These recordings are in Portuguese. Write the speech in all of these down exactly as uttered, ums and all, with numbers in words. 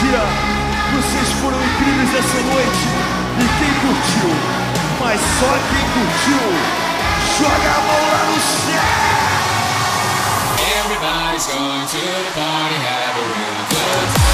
energia. Vocês foram incríveis essa noite. E quem curtiu, mas só quem curtiu, joga a mão lá no céu. Everybody's going to the party, have a real good time.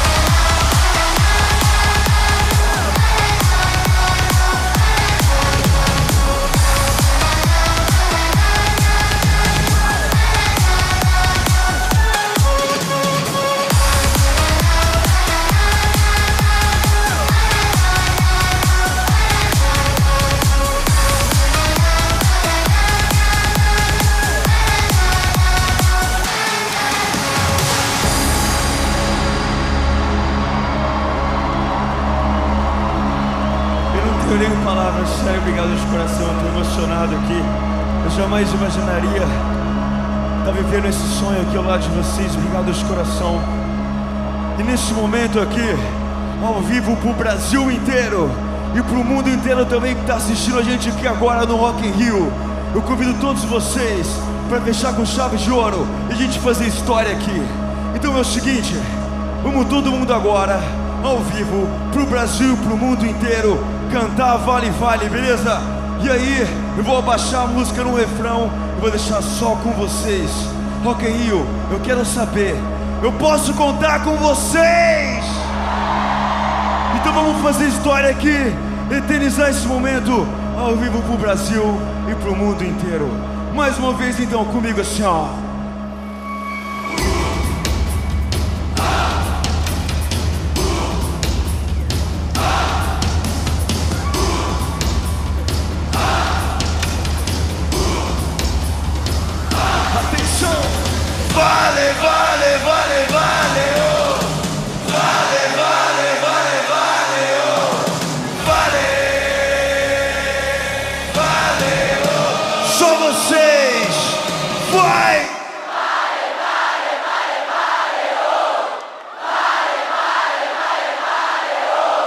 Eu tenho palavras, sério, obrigado de coração, eu tô emocionado aqui. Eu jamais imaginaria estar vivendo esse sonho aqui ao lado de vocês, obrigado de coração. E nesse momento aqui, ao vivo pro Brasil inteiro e pro mundo inteiro também que tá assistindo a gente aqui agora no Rock in Rio, eu convido todos vocês para fechar com chave de ouro e a gente fazer história aqui. Então é o seguinte, vamos todo mundo agora, ao vivo, pro Brasil e pro mundo inteiro, cantar Vale Vale, beleza? E aí, eu vou abaixar a música no refrão e vou deixar só com vocês. Rock in Rio, eu quero saber, eu posso contar com vocês? Então vamos fazer história aqui, eternizar esse momento ao vivo pro Brasil e pro mundo inteiro. Mais uma vez então, comigo assim, ó. Vale, vale, vale, vale, oh. Vale, vale, vale, vale, oh. Vale, vale, oh. Só vocês, vai! Vale, vale, vale, vale, oh. Vale, vale, vale, vale, oh.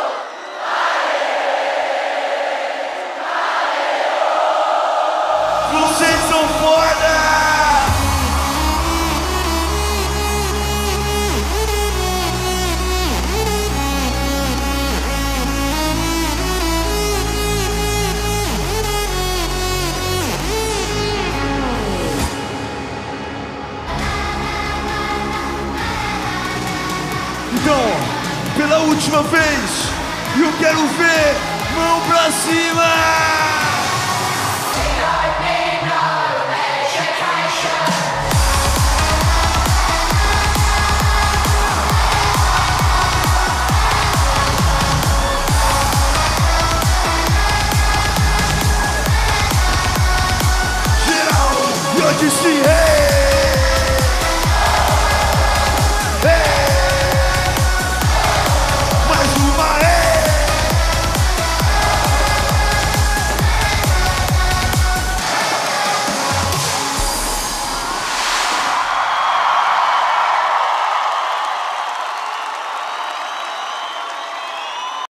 Vale, vale, oh. Vocês são foda! Então, pela última vez, eu quero ver mão pra cima!